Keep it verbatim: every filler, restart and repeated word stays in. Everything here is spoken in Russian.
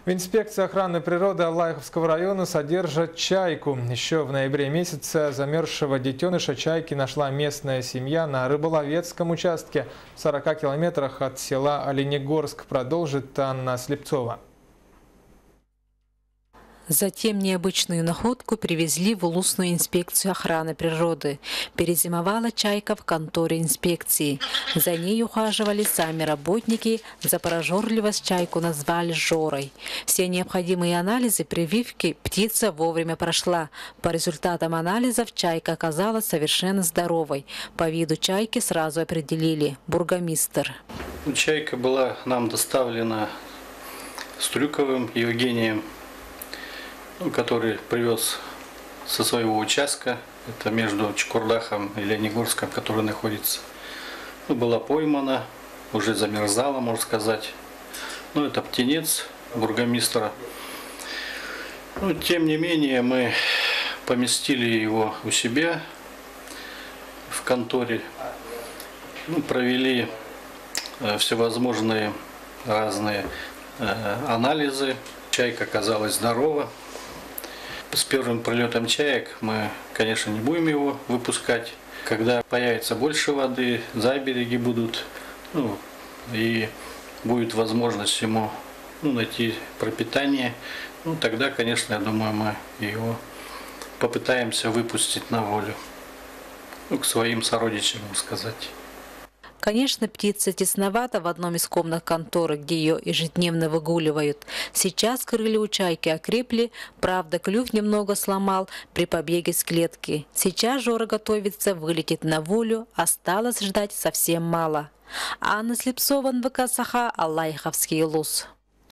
В инспекции охраны природы Аллаиховского района содержат чайку. Еще в ноябре месяце замерзшего детеныша чайки нашла местная семья на рыболовецком участке в сорока километрах от села Оленегорск, продолжит Анна Слепцова. Затем необычную находку привезли в улусную инспекцию охраны природы. Перезимовала чайка в конторе инспекции. За ней ухаживали сами работники, за прожорливость чайку назвали Жорой. Все необходимые анализы прививки птица вовремя прошла. По результатам анализов чайка оказалась совершенно здоровой. По виду чайки сразу определили – бургомистр. Чайка была нам доставлена Стрюковым Евгением, который привез со своего участка, это между Чукурдахом и Оленегорском, который находится. Ну, была поймана, уже замерзала, можно сказать. Ну, это птенец бургомистра. Ну, тем не менее, мы поместили его у себя в конторе, ну, провели всевозможные разные э, анализы. Чайка оказалась здорова. С первым прилетом чаек мы, конечно, не будем его выпускать. Когда появится больше воды, забереги будут, ну, и будет возможность ему, ну, найти пропитание, ну, тогда, конечно, я думаю, мы его попытаемся выпустить на волю, ну, к своим сородичам, можно сказать. Конечно, птица тесновата в одном из комнат конторы, где ее ежедневно выгуливают. Сейчас крылья у чайки окрепли, правда, клюв немного сломал при побеге с клетки. Сейчас Жора готовится вылететь на волю, осталось ждать совсем мало. Анна Слепцова, эн вэ ка Саха, Аллаиховский улус.